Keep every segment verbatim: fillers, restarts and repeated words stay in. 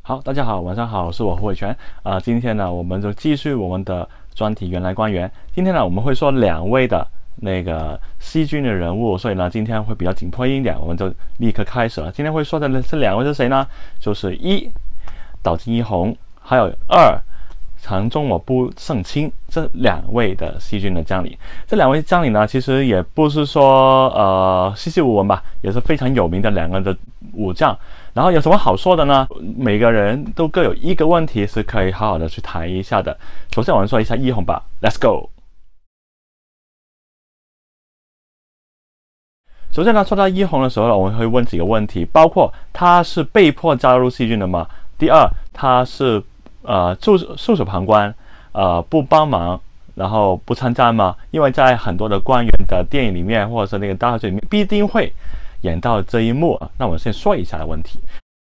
好，大家好，晚上好，是我胡伟全啊、呃。今天呢，我们就继续我们的专题原来官员。今天呢，我们会说两位的那个细菌的人物，所以呢，今天会比较紧迫一点，我们就立刻开始了。今天会说的这两位是谁呢？就是一岛津义弘，还有二长宗我部胜清这两位的细菌的将领。这两位将领呢，其实也不是说呃稀奇无闻吧，也是非常有名的两个的武将。然后有什么好说的呢？每个人都各有一个问题是可以好好的去谈一下的。首先我们说一下义弘吧 ，Let's go。首先呢，说到义弘的时候，我们会问几个问题，包括他是被迫加入细菌的吗？第二，他是呃袖袖手旁观，呃不帮忙，然后不参战吗？因为在很多的官员的电影里面，或者是那个大话剧里面，必定会演到这一幕。那我们先说一下的问题。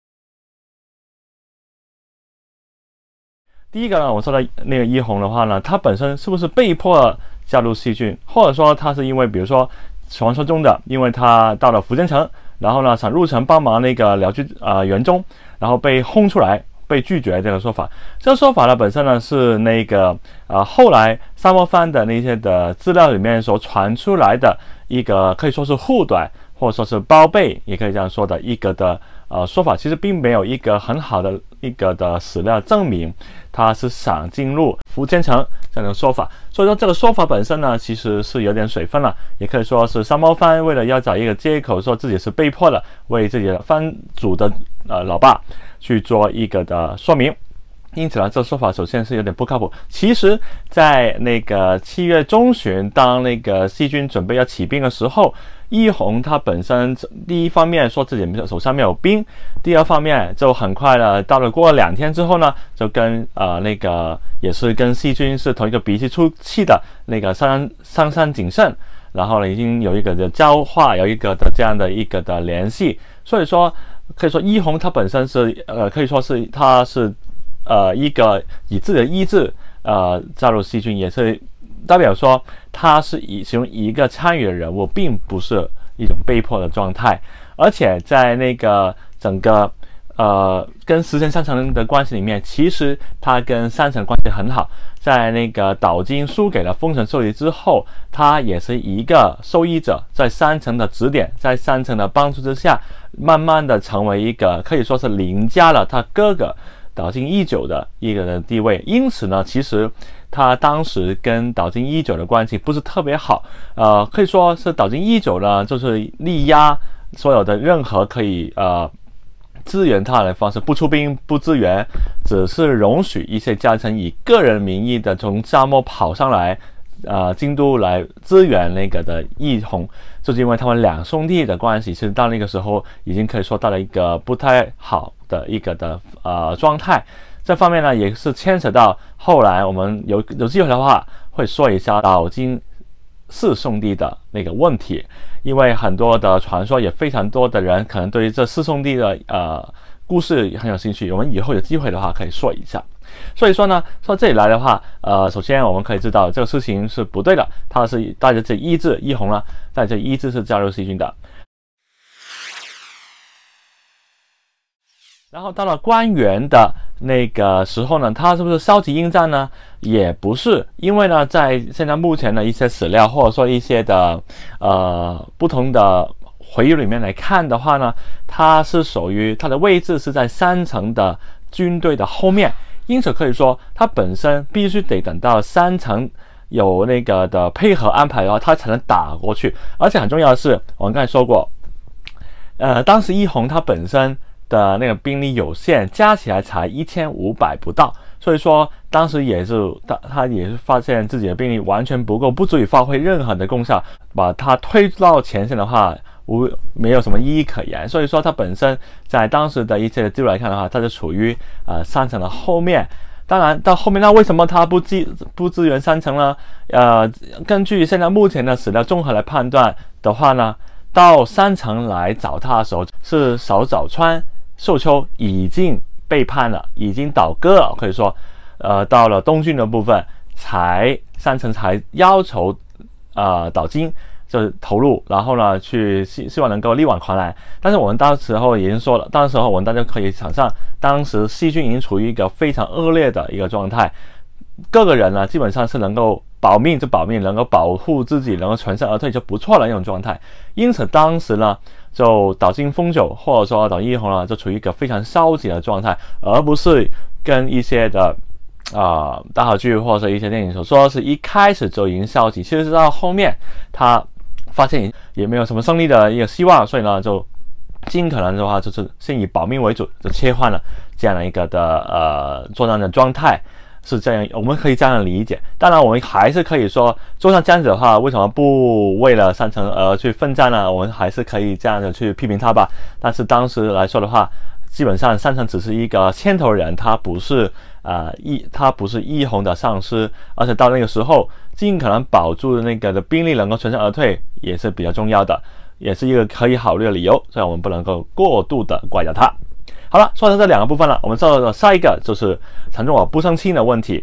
第一个呢，我说的那个义弘的话呢，他本身是不是被迫加入细菌，或者说他是因为比如说传说中的，因为他到了福建城，然后呢想入城帮忙那个辽军啊援中，然后被轰出来，被拒绝这个说法。这个说法呢本身呢是那个啊、呃、后来沙漠藩的那些的资料里面所传出来的一个可以说是护短，或者说是包庇，也可以这样说的一个的呃说法，其实并没有一个很好的一个的史料证明他是想进入福建城这样的说法。所以说这个说法本身呢，其实是有点水分了，也可以说是沙猫藩为了要找一个借口，说自己是被迫的，为自己的藩主的呃老爸去做一个的说明。因此呢，这说法首先是有点不靠谱。其实，在那个七月中旬，当那个细菌准备要起兵的时候，义弘他本身第一方面说自己手上没有兵，第二方面就很快了，到了过了两天之后呢，就跟呃那个也是跟细菌是同一个鼻涕出气的那个上上杉景胜，然后呢已经有一个的交话，有一个的这样的一个的联系。所以说，可以说义弘他本身是呃可以说是他是。呃，一个以自己的意志呃加入细菌，也是代表说他是以其中一个参与的人物，并不是一种被迫的状态。而且在那个整个呃跟石田三成的关系里面，其实他跟三成关系很好。在那个岛津输给了丰臣秀吉之后，他也是一个受益者，在三成的指点，在三成的帮助之下，慢慢的成为一个可以说是凌驾了他哥哥岛津义久的一个的地位。因此呢，其实他当时跟岛津义久的关系不是特别好，呃，可以说是岛津义久呢，就是力压所有的任何可以呃支援他的方式，不出兵不支援，只是容许一些家臣以个人名义的从沙漠跑上来，呃，京都来支援那个的义弘，就是因为他们两兄弟的关系，其实到那个时候已经可以说到了一个不太好的一个的呃状态。这方面呢，也是牵扯到后来我们有有机会的话会说一下岛津四兄弟的那个问题，因为很多的传说，也非常多的人可能对于这四兄弟的呃故事很有兴趣，我们以后有机会的话可以说一下。所以说呢，说这里来的话，呃，首先我们可以知道这个事情是不对的，他是带着这意志，义弘呢带着意志是加入细菌的。然后到了官员的那个时候呢，他是不是消极应战呢？也不是，因为呢，在现在目前的一些史料或者说一些的呃不同的回忆里面来看的话呢，他是属于他的位置是在三成的军队的后面，因此可以说他本身必须得等到三成有那个的配合安排的话，他才能打过去。而且很重要的是，我们刚才说过，呃，当时义弘他本身的那个兵力有限，加起来才一千五百不到，所以说当时也是他他也是发现自己的兵力完全不够，不足以发挥任何的功效，把他推到前线的话，无没有什么意义可言。所以说他本身在当时的一切的记录来看的话，他是处于呃三成的后面。当然到后面，那为什么他不支不支援三成呢？呃，根据现在目前的史料综合来判断的话呢，到三成来找他的时候，是小早川秀秋已经背叛了，已经倒戈了，可以说，呃，到了东郡的部分，才三成才要求呃岛津就是投入，然后呢去希希望能够力挽狂澜。但是我们到时候已经说了，到时候我们大家可以想象，当时细菌已经处于一个非常恶劣的一个状态，各个人呢基本上是能够保命就保命，能够保护自己，能够全身而退就不错的那种状态。因此当时呢就岛津丰久或者说岛津义弘呢就处于一个非常消极的状态，而不是跟一些的啊、呃、大合剧或者是一些电影所说是一开始就已经消极，其实是到后面他发现也没有什么胜利的一个希望，所以呢就尽可能的话就是先以保命为主，就切换了这样的一个的呃作战的状态，是这样，我们可以这样理解。当然我们还是可以说，就算这样子的话，为什么不为了山城而去奋战呢？我们还是可以这样的去批评他吧。但是当时来说的话，基本上山城只是一个牵头人，他不是呃义他不是义弘的上司，而且到那个时候尽可能保住那个的兵力能够全身而退也是比较重要的，也是一个可以考虑的理由，所以我们不能够过度的怪掉他。好了，说到这两个部分了，我们说到下一个就是长宗我不生气的问题。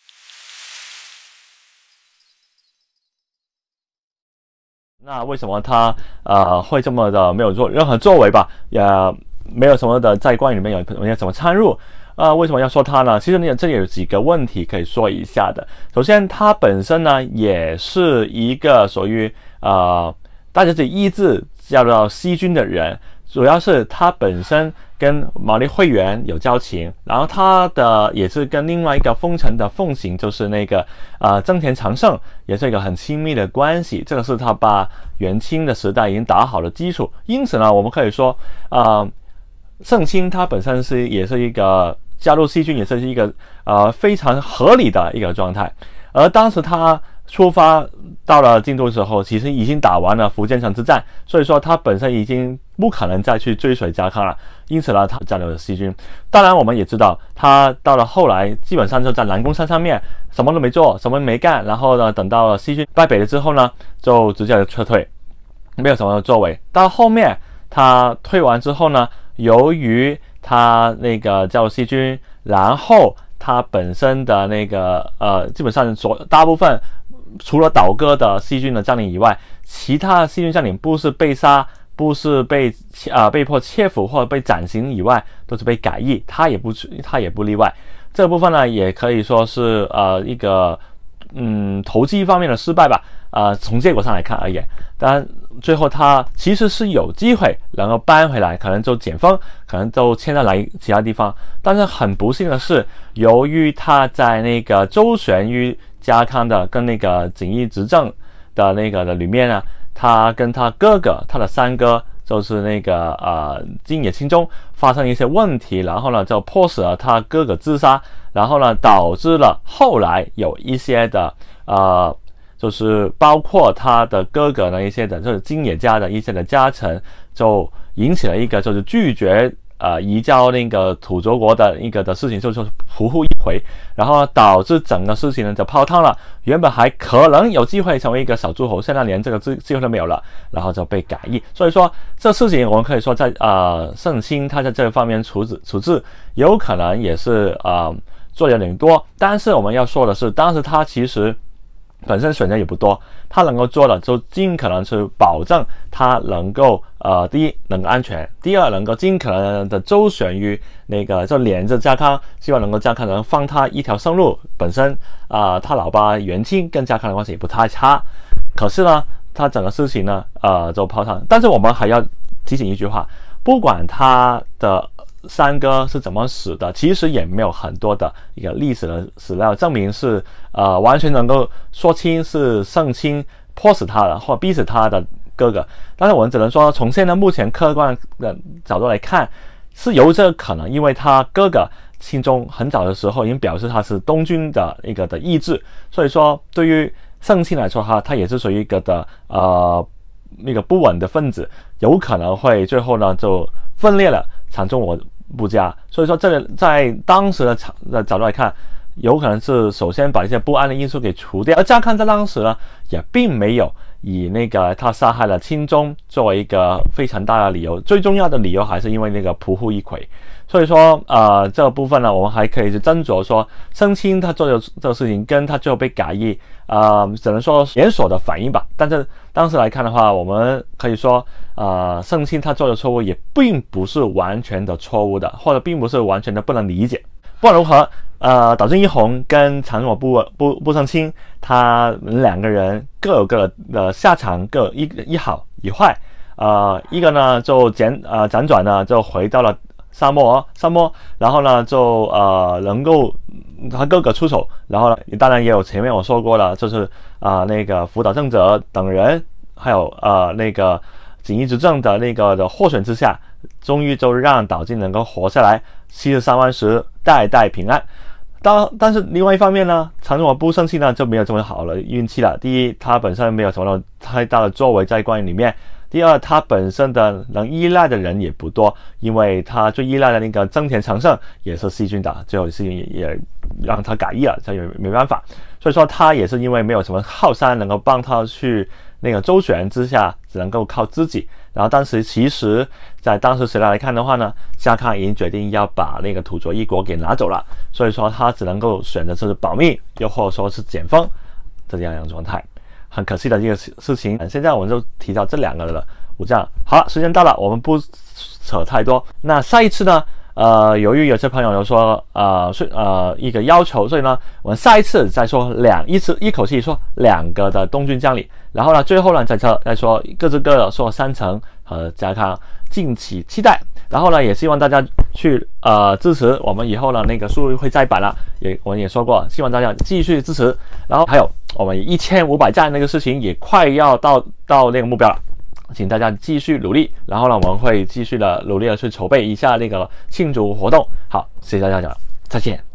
那为什么他呃会这么的没有做任何作为吧？也没有什么的在关于里面有没有怎么参入？呃，为什么要说他呢？其实呢，这里有几个问题可以说一下的。首先，他本身呢也是一个属于呃大家自己意志叫做西军的人，主要是他本身跟毛利会元有交情，然后他的也是跟另外一个丰臣的奉行，就是那个呃增田长盛，也是一个很亲密的关系。这个是他把元清的时代已经打好的基础。因此呢，我们可以说，呃，盛清他本身是也是一个加入西军，也是一个呃非常合理的一个状态。而当时他出发到了京都的时候，其实已经打完了福建城之战，所以说他本身已经不可能再去追随家康了，因此呢，他加入了西军。当然，我们也知道，他到了后来，基本上就在南宫山上面什么都没做，什么没干，然后呢，等到了西军败北了之后呢，就直接撤退，没有什么作为。到后面他退完之后呢，由于他那个加入西军，然后他本身的那个呃，基本上所大部分除了倒戈的西军的将领以外，其他的西军将领不是被杀，不是被呃被迫切腹或者被斩刑以外，都是被改易，他也不他也不例外。这个部分呢，也可以说是呃一个嗯投机方面的失败吧。呃，从结果上来看而言，当然最后他其实是有机会能够搬回来，可能就减封，可能就迁到来其他地方。但是很不幸的是，由于他在那个周旋于家康的跟那个锦衣执政的那个的里面呢，他跟他哥哥，他的三哥，就是那个呃金野清宗发生一些问题，然后呢就迫使了他哥哥自杀，然后呢导致了后来有一些的呃。就是包括他的哥哥的一些的，就是金野家的一些的家臣，就引起了一个就是拒绝呃移交那个土佐国的一个的事情，就是扑呼一回，然后导致整个事情呢就泡汤了。原本还可能有机会成为一个小诸侯，现在连这个机机会都没有了，然后就被改易。所以说这事情我们可以说在呃盛清他在这方面处置处置有可能也是呃做的有点多，但是我们要说的是，当时他其实本身选择也不多，他能够做的就尽可能是保证他能够呃，第一能够安全，第二能够尽可能的周旋于那个就连着家康，希望能够家康能放他一条生路。本身啊、呃，他老爸元清跟家康的关系也不太差，可是呢，他整个事情呢呃就泡汤。但是我们还要提醒一句话，不管他的三哥是怎么死的，其实也没有很多的一个历史的史料证明是呃完全能够说清是盛清迫使他的或逼死他的哥哥。但是我们只能说，从现在目前客观的角度来看，是有这个可能，因为他哥哥清宗很早的时候已经表示他是东军的一个的意志，所以说对于盛清来说哈，他也是属于一个的呃那个不稳的分子，有可能会最后呢就分裂了长宗我部家。所以说这个在当时的的角度来看， 有可能是首先把一些不安的因素给除掉。而加康在当时呢，也并没有以那个他杀害了钦宗作为一个非常大的理由，最重要的理由还是因为那个仆户一揆。所以说，呃，这个部分呢，我们还可以去斟酌说，圣钦他做的这个事情跟他最后被改易，呃，只能说连锁的反应吧。但是当时来看的话，我们可以说，呃，圣钦他做的错误也并不是完全的错误的，或者并不是完全的不能理解。不管如何，呃，岛津义弘跟长佐部部部胜卿，他们两个人各有各的下场，各有一一好一坏。呃，一个呢就简呃辗转呢就回到了沙漠沙漠，然后呢就呃能够他哥哥出手，然后呢当然也有前面我说过了，就是啊、呃、那个福岛正则等人，还有呃那个锦衣执政的那个的获选之下，终于就让岛津能够活下来，七十三万石代代平安。当但是另外一方面呢，长佐部胜卿呢就没有这么好的运气了。第一，他本身没有什么太大的作为在官员里面；第二，他本身的能依赖的人也不多，因为他最依赖的那个增田长盛也是细菌的，最后细菌也也让他改易了，这也没办法。所以说他也是因为没有什么靠山能够帮他去那个周旋之下，只能够靠自己。然后当时其实在当时时代来看的话呢，加康已经决定要把那个土佐一国给拿走了，所以说他只能够选择是保密，又或者说是减封这样一种状态。很可惜的一个事情。现在我们就提到这两个了武将。好了，时间到了，我们不扯太多。那下一次呢？呃，由于有些朋友有说，呃，是呃一个要求，所以呢，我们下一次再说两一次一口气说两个的东军将领，然后呢，最后呢再说再说各自各的说三成和加康，敬请期待。然后呢，也希望大家去呃支持我们以后呢那个书会再版了，也我们也说过，希望大家继续支持。然后还有我们一千五百赞那个事情也快要到到那个目标了。请大家继续努力，然后呢，我们会继续的努力的去筹备一下那个庆祝活动。好，谢谢大家，再见。